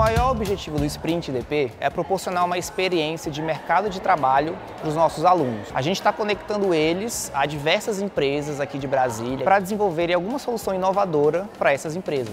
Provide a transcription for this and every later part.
maior objetivo do Sprint DP é proporcionar uma experiência de mercado de trabalho para os nossos alunos. A gente está conectando eles a diversas empresas aqui de Brasília para desenvolverem alguma solução inovadora para essas empresas.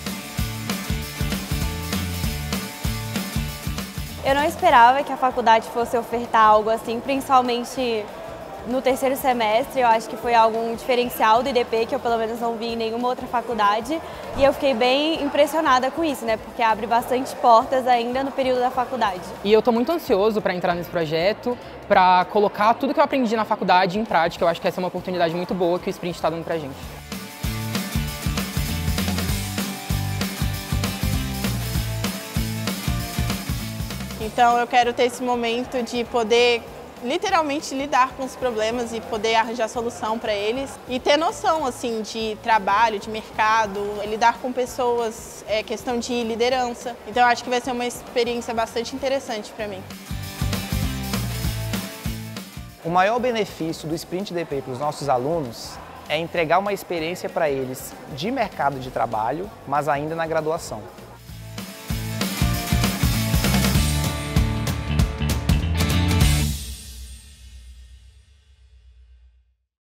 Eu não esperava que a faculdade fosse ofertar algo assim, principalmente no terceiro semestre. Eu acho que foi algum diferencial do IDP que eu pelo menos não vi em nenhuma outra faculdade. E eu fiquei bem impressionada com isso, né? Porque abre bastante portas ainda no período da faculdade. E eu estou muito ansioso para entrar nesse projeto, para colocar tudo que eu aprendi na faculdade em prática. Eu acho que essa é uma oportunidade muito boa que o Sprint está dando para a gente. Então eu quero ter esse momento de poder literalmente lidar com os problemas e poder arranjar solução para eles e ter noção assim de trabalho, de mercado, lidar com pessoas, questão de liderança. Então eu acho que vai ser uma experiência bastante interessante para mim. O maior benefício do Sprint DP para os nossos alunos é entregar uma experiência para eles de mercado de trabalho, mas ainda na graduação.